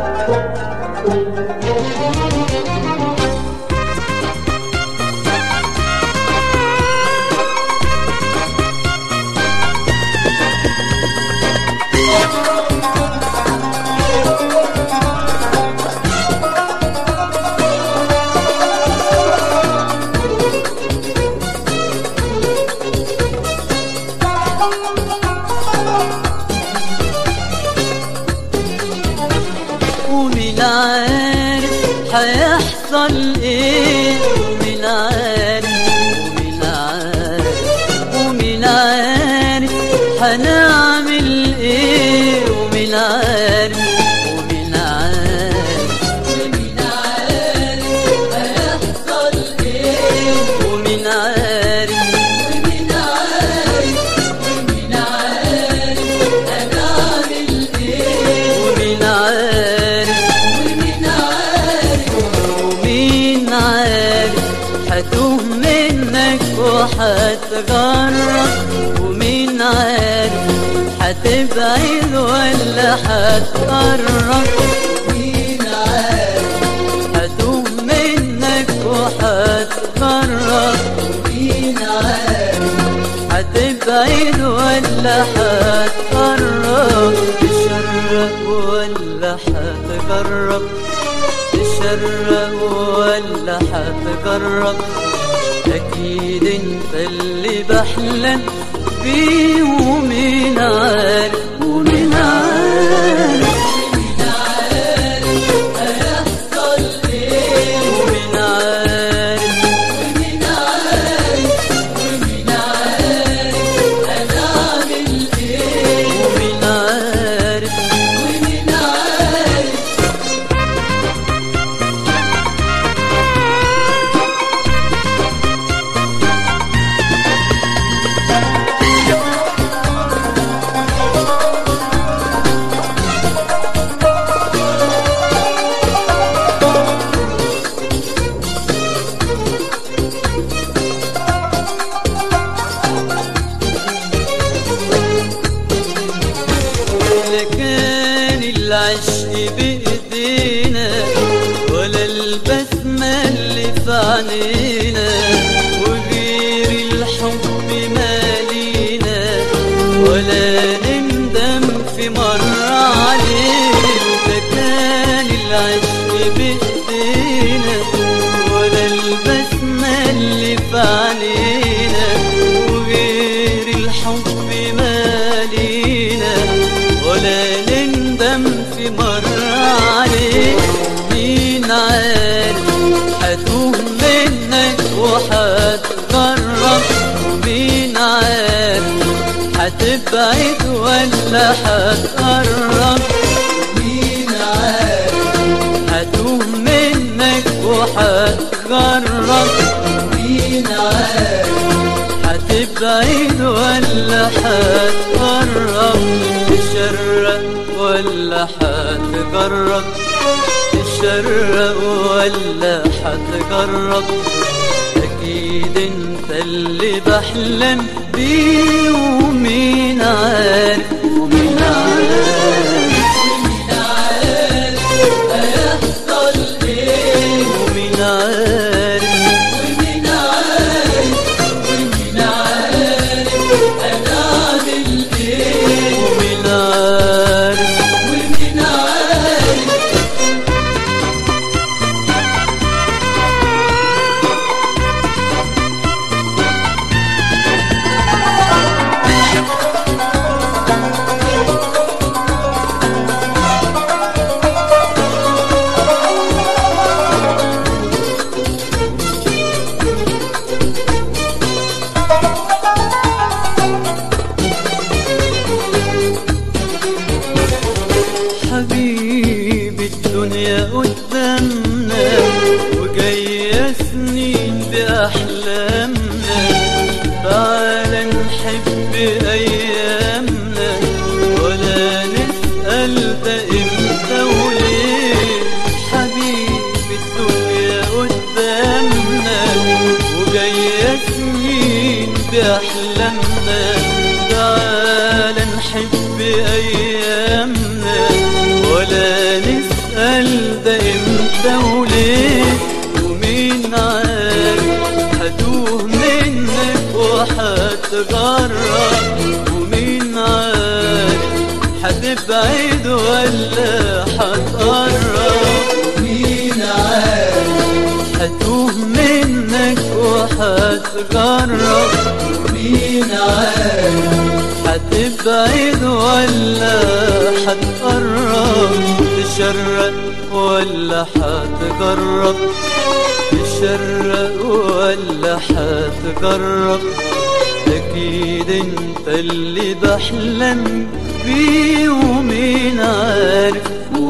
ومين عارف هيحصل ايه، ومين عارف ومين عارف ومين عارف هنعمل ايه، ومين عارف ومين عارف ومين عارف هيحصل ايه، ومين عارف ومين عارف ومين عارف هنعمل ايه، ومين عارف هتوه منك وهتغرب، ومين عارف هتبعد ولا هتقرب، مين عارف هتوه منك وهتغرب، ومين عارف هتبعد ولا هتقرب، تشرق ولا هتجرب، تشرق ولا هتجرب، أكيد انت اللي بحلم بيه، ومين عارف ومين عارف ومين عارف هيحصل ايه، ومين عارف ومين عارف ومين عارف هنعمل ايه، ومين عارف ومين عارف. لا كان العشق بإيدينا ولا البسمة اللي في عينينا، وغير الحب مالينا ولا نندم في مرة عليه. لا كان العشق بإيدينا ولا البسمة اللي في عينينا، وغير الحب مالينا ولا نندم في مرة عليه. مين عارف هتوه منك وهتجرب، ومين عارف هتبعد ولا هتقرب، مين عارف هتوه منك وهتجرب، مين عارف هتبعد ولا هتقرب، تشرق ولا هتجرب، تشرق ولا هتجرب، أكيد انت اللي بحلم بيه، ومين عارف ومين عارف ومين عارف هيحصل ايه، ومين عارف ومين عارف ومين عارف هنعمل ايه، ومين عارف ومين عارف. حبيبي الدنيا قدامنا وجاية سنين بأحلامنا، تعال نحب أيامنا ولا نسأل ده إمتى وليه. حبيبي الدنيا قدامنا وجاية سنين بأحلامنا، تعال نحب أيامنا ولا نسأل الأمل ده امتى وليه؟ ومين عارف هتوه منك وحتغرب، ومين عارف هتبعد ولا هتقرب، مين عارف هتوه منك وحتغرب، مين عارف هتبعد ولا هتقرب، تشرق ولا هتجرب، تشرق ولا هتجرب، أكيد انت اللي بحلم بيه، ومين عارف